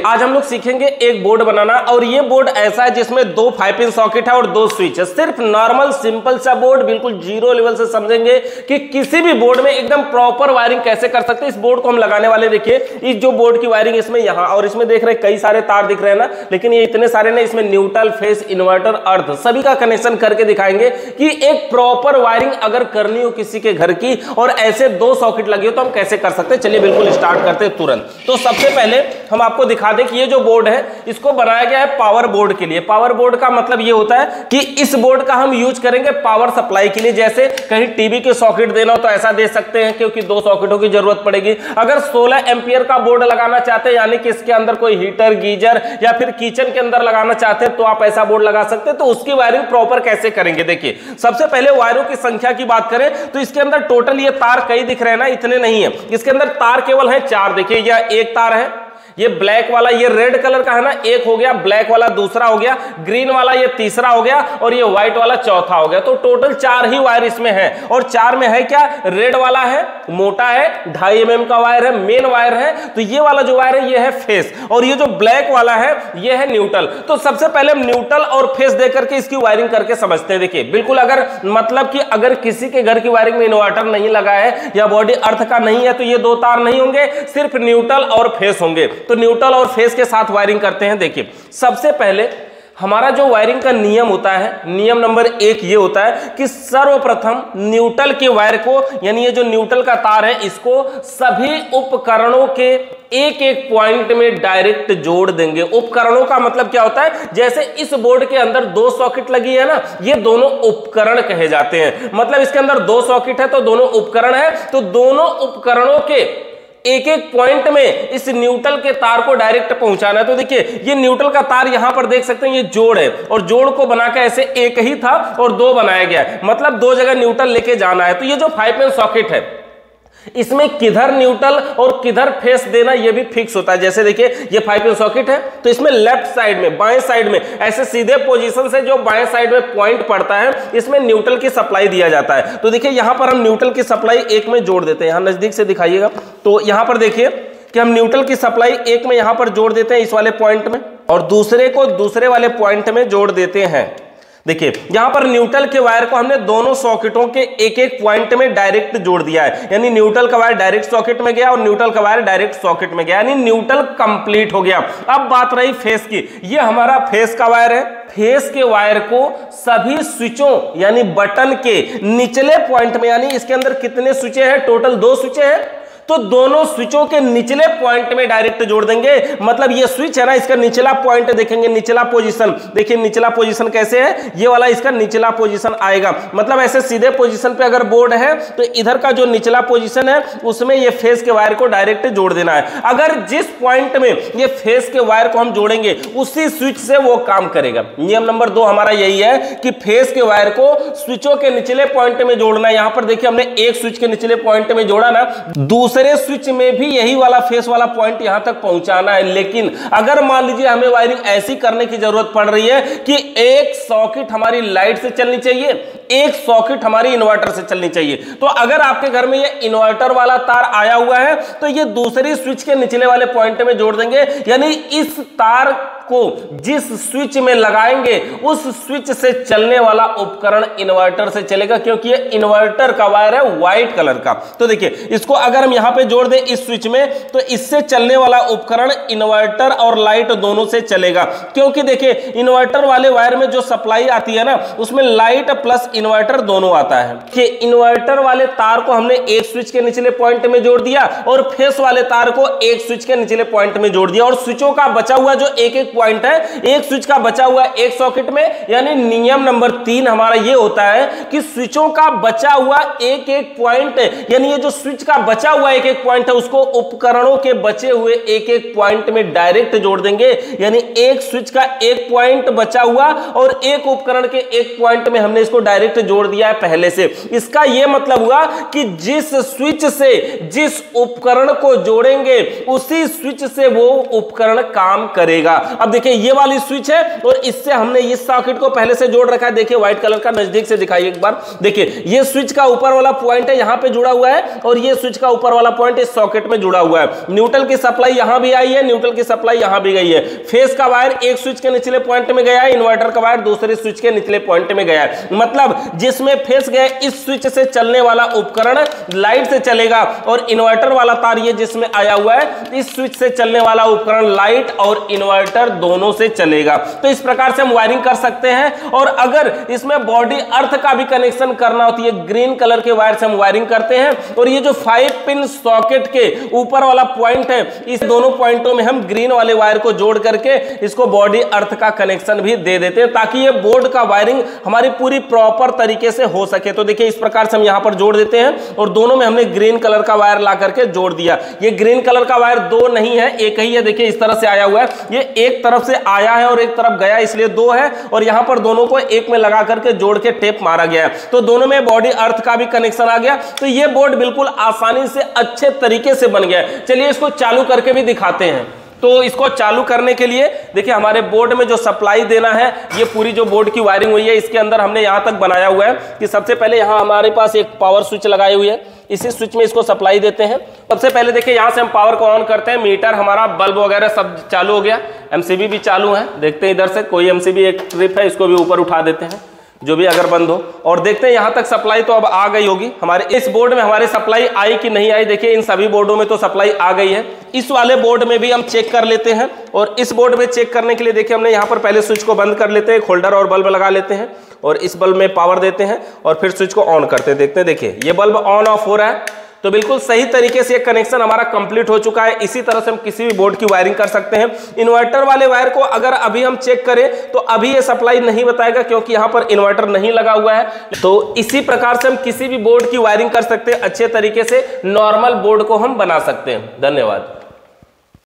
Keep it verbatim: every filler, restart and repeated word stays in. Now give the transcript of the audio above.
आज हम लोग सीखेंगे एक बोर्ड बनाना, और ये बोर्ड ऐसा है जिसमें दो फाइव पिन सॉकेट है और दो स्विच है। सिर्फ नॉर्मल सिंपल सा बोर्ड, बिल्कुल जीरो लेवल से समझेंगे कि किसी भी बोर्ड में एकदम प्रॉपर वायरिंग कैसे कर सकते हैं। इस बोर्ड को हम लगाने वाले, देखिए इस जो बोर्ड की वायरिंग इसमें यहां और इसमें देख रहे हैं कई सारे तार दिख रहे हैं ना, लेकिन ये इतने सारे ना, इसमें न्यूट्रल, फेस, इन्वर्टर, अर्थ सभी का कनेक्शन करके दिखाएंगे कि एक प्रॉपर वायरिंग अगर करनी हो किसी के घर की और ऐसे दो सॉकेट लगे हो तो हम कैसे कर सकते हैं। चलिए बिल्कुल स्टार्ट करते हैं तुरंत। तो सबसे पहले हम आपको दिखा दें कि ये जो बोर्ड है इसको बनाया गया है पावर बोर्ड के लिए। पावर बोर्ड का मतलब ये होता है कि इस बोर्ड का हम यूज करेंगे पावर सप्लाई के लिए। जैसे कहीं टीवी के सॉकेट देना हो तो ऐसा दे सकते हैं क्योंकि दो सॉकेटों की जरूरत पड़ेगी। अगर सोलह एम्पियर का बोर्ड लगाना चाहते हैं, यानी कि इसके अंदर कोई हीटर, गीजर या फिर किचन के अंदर लगाना चाहते हैं तो आप ऐसा बोर्ड लगा सकते हैं। तो उसकी वायरिंग प्रॉपर कैसे करेंगे, देखिए सबसे पहले वायरों की संख्या की बात करें तो इसके अंदर टोटल ये तार कई दिख रहे हैं ना, इतने नहीं है। इसके अंदर तार केवल है चार। देखिए यह एक तार है, ये ब्लैक वाला, ये रेड कलर का है ना, एक हो गया, ब्लैक वाला दूसरा हो गया, ग्रीन वाला ये तीसरा हो गया और ये व्हाइट वाला चौथा हो गया। तो टोटल चार ही वायर इसमें है। और चार में है क्या, रेड वाला है, मोटा है, ढाई एम एम का वायर है, मेन वायर है। तो ये वाला जो वायर है ये है फेस, और ये जो ब्लैक वाला है ये है न्यूट्रल। तो सबसे पहले हम न्यूट्रल और फेस दे करके इसकी वायरिंग करके समझते हैं। देखिए बिल्कुल, अगर मतलब कि अगर किसी के घर की वायरिंग में इन्वर्टर नहीं लगा है या बॉडी अर्थ का नहीं है तो ये दो तार नहीं होंगे, सिर्फ न्यूट्रल और फेस होंगे। तो न्यूट्रल और फेस के साथ वायरिंग करते हैं। देखिए सबसे पहले हमारा जो वायरिंग का नियम होता है, नियम नंबर एक ये होता है कि सर्वप्रथम न्यूट्रल के वायर को, यानी ये जो न्यूट्रल का तार है इसको सभी उपकरणों के एक एक पॉइंट में डायरेक्ट जोड़ देंगे। उपकरणों का मतलब क्या होता है, जैसे इस बोर्ड के अंदर दो सॉकेट लगी है ना, ये दोनों उपकरण कहे जाते हैं। मतलब इसके अंदर दो सॉकेट है तो दोनों उपकरण है। तो दोनों उपकरणों के एक एक पॉइंट में इस न्यूट्रल के तार को डायरेक्ट पहुंचाना है। तो देखिए ये न्यूट्रल का तार यहां पर देख सकते हैं, ये जोड़ है और जोड़ को बनाकर ऐसे एक ही था और दो बनाया गया है, मतलब दो जगह न्यूट्रल लेके जाना है। तो ये जो फाइव पिन सॉकेट है इसमें किधर न्यूट्रल और किधर फेस देना यह भी फिक्स होता है। जैसे देखिए ये फाइव पिन सॉकेट है तो इसमें लेफ्ट साइड में, बाएं साइड में ऐसे सीधे पोजीशन से जो बाएं साइड में पॉइंट पड़ता है इसमें न्यूट्रल की सप्लाई दिया जाता है। तो देखिए यहां पर हम न्यूट्रल की सप्लाई एक में जोड़ देते हैं। यहां नजदीक से दिखाइएगा तो यहां पर देखिए कि हम न्यूट्रल की सप्लाई एक में यहां पर जोड़ देते हैं इस वाले पॉइंट में, और दूसरे को दूसरे वाले पॉइंट में जोड़ देते हैं। देखिए यहां पर न्यूट्रल के वायर को हमने दोनों सॉकेटों के एक एक पॉइंट में डायरेक्ट जोड़ दिया है, यानी न्यूट्रल का वायर डायरेक्ट सॉकेट में गया और न्यूट्रल का वायर डायरेक्ट सॉकेट में गया, यानी न्यूट्रल कंप्लीट हो गया। अब बात रही फेस की, ये हमारा फेस का वायर है। फेस के वायर को सभी स्विचों यानी बटन के निचले पॉइंट में, यानी इसके अंदर कितने स्विचें हैं, टोटल दो स्विचें हैं, तो दोनों स्विचों के निचले पॉइंट में डायरेक्ट जोड़ देंगे। मतलब ये स्विच है ना, इसका निचला पॉइंट देखेंगे, निचला पोजीशन, देखिए निचला पोजीशन कैसे है, ये वाला इसका निचला पोजीशन आएगा। मतलब ऐसे सीधे पोजीशन पे अगर बोर्ड है तो इधर का जो निचला पोजीशन है उसमें ये फेस के वायर को डायरेक्ट जोड़ देना है। अगर जिस पॉइंट में ये फेस के वायर को हम जोड़ेंगे उसी स्विच से वो काम करेगा। नियम नंबर दो हमारा यही है कि फेस के वायर को स्विचों के निचले पॉइंट में जोड़ना है। यहां पर देखिए हमने एक स्विच के निचले पॉइंट में जोड़ा ना, दूसरे दूसरे स्विच में भी यही वाला फेस वाला पॉइंट यहां तक पहुंचाना है। लेकिन अगर मान लीजिए हमें वायरिंग ऐसी करने की जरूरत पड़ रही है कि एक सॉकेट हमारी लाइट से चलनी चाहिए, एक सॉकेट हमारी इन्वर्टर से चलनी चाहिए, तो अगर आपके घर में ये इन्वर्टर वाला तार आया हुआ है तो ये दूसरी स्विच के निचले वाले पॉइंट में जोड़ देंगे। यानी इस तार को जिस स्विच में लगाएंगे उस स्विच से चलने वाला उपकरण इन्वर्टर से चलेगा, क्योंकि ये इन्वर्टर का वायर है व्हाइट कलर का। तो देखिए इसको अगर हम यहां पे जोड़ दें इस स्विच में तो इससे चलने वाला उपकरण इन्वर्टर और लाइट दोनों से चलेगा। क्योंकि देखिए इन्वर्टर वाले वायर में जो सप्लाई आती है ना उसमें लाइट प्लस इन्वर्टर दोनों आता है कि इन्वर्टर वाले तार को हमने एक स्विच के निचले पॉइंट में जोड़ दिया और फेस वाले तार को एक स्विच के निचले पॉइंट में जोड़ दिया, और स्विचों का बचा हुआ जो एक एक पॉइंट है, एक स्विच का बचा हुआ एक सॉकेट में। यानी नियम नंबर तीन हमारा ये होता है कि स्विचों का बचा हुआ एक एक पॉइंट, यानी ये जो स्विच का बचा हुआ एक एक पॉइंट है उसको उपकरणों के बचे हुए एक एक पॉइंट में डायरेक्ट जोड़ देंगे। यानी एक स्विच का एक पॉइंट बचा हुआ और एक उपकरण के एक पॉइंट में हमने इसको डायरेक्ट डायरेक्ट जोड़ दिया है पहले से। इसका यह मतलब हुआ कि जिस स्विच से जिस उपकरण को जोड़ेंगे उसी स्विच से वो उपकरण काम करेगा। अब देखिए ये वाली स्विच है और इससे हमने इस सॉकेट को पहले से जोड़ रखा है। देखिए व्हाइट कलर का, नजदीक से दिखाइए एक बार। देखिए ये स्विच का ऊपर वाला पॉइंट है, यहां पे जुड़ा हुआ है, और ये स्विच का ऊपर वाला पॉइंट इस सॉकेट में जुड़ा हुआ है। न्यूट्रल की सप्लाई यहां भी आई है, न्यूट्रल की सप्लाई यहां भी गई है। फेस का वायर एक स्विच के निचले पॉइंट में गया है, इन्वर्टर का वायर दूसरे स्विच के निचले पॉइंट में गया है। मतलब जिसमें फेस गया इस स्विच से चलने वाला उपकरण लाइट से चलेगा, और इन्वर्टर वाला तार ये जिसमें आया हुआ है इस स्विच से चलने वाला उपकरण लाइट और इन्वर्टर दोनों से चलेगा। तो इस प्रकार से हम वायरिंग कर सकते हैं। और अगर इसमें बॉडी अर्थ का भी कनेक्शन करना होती है, ग्रीन कलर के वायर से हम वायरिंग करते हैं। और ये जो फाइव पिन सॉकेट के ऊपर वाला पॉइंट है, इस दोनों पॉइंटों में हम ग्रीन वाले वायर को जोड़ करके इसको बॉडी अर्थ का कनेक्शन भी दे देते हैं, ताकि ये बोर्ड का वायरिंग हमारी पूरी प्रॉपर तरीके से हो सके। तो देखिए इस प्रकार से हम यहां पर जोड़ देते हैं, और दोनों में हमने ग्रीन कलर का वायर ला करके जोड़ दिया। ये ग्रीन कलर का वायर दो नहीं है, एक ही है। देखिए इस तरह से आया हुआ है, ये एक तरफ से आया है और एक तरफ गया, इसलिए दो है। और यहां पर दोनों को एक में लगा करके जोड़ के टेप मारा गया है, तो दोनों में बॉडी अर्थ का भी कनेक्शन आ गया। तो ये बोर्ड बिल्कुल आसानी से अच्छे तरीके से बन गया है। चलिए इसको चालू करके भी दिखाते हैं। तो इसको चालू करने के लिए देखिए हमारे बोर्ड में जो सप्लाई देना है, ये पूरी जो बोर्ड की वायरिंग हुई है इसके अंदर हमने यहां तक बनाया हुआ है कि सबसे पहले यहां हमारे पास एक पावर स्विच लगाई हुई है, इसी स्विच में इसको सप्लाई देते हैं। सबसे पहले देखिए यहां से हम पावर को ऑन करते हैं, मीटर हमारा बल्ब वगैरह सब चालू हो गया, एमसीबी भी चालू है। देखते हैं इधर से कोई एमसीबी एक ट्रिप है, इसको भी ऊपर उठा देते हैं, जो भी अगर बंद हो। और देखते हैं यहां तक सप्लाई तो अब आ गई होगी हमारे इस बोर्ड में। हमारे सप्लाई आई कि नहीं आई, देखिए इन सभी बोर्डों में तो सप्लाई आ गई है। इस वाले बोर्ड में भी हम चेक कर लेते हैं, और इस बोर्ड में चेक करने के लिए देखिए हमने यहां पर पहले स्विच को बंद कर लेते हैं, होल्डर और बल्ब लगा लेते हैं, और इस बल्ब में पावर देते हैं, और फिर स्विच को ऑन करते हैं। देखते हैं देखिए ये बल्ब ऑन ऑफ हो रहा है। तो बिल्कुल सही तरीके से कनेक्शन हमारा कंप्लीट हो चुका है। इसी तरह से हम किसी भी बोर्ड की वायरिंग कर सकते हैं। इन्वर्टर वाले वायर को अगर अभी हम चेक करें तो अभी ये सप्लाई नहीं बताएगा, क्योंकि यहां पर इन्वर्टर नहीं लगा हुआ है। तो इसी प्रकार से हम किसी भी बोर्ड की वायरिंग कर सकते हैं, अच्छे तरीके से नॉर्मल बोर्ड को हम बना सकते हैं। धन्यवाद।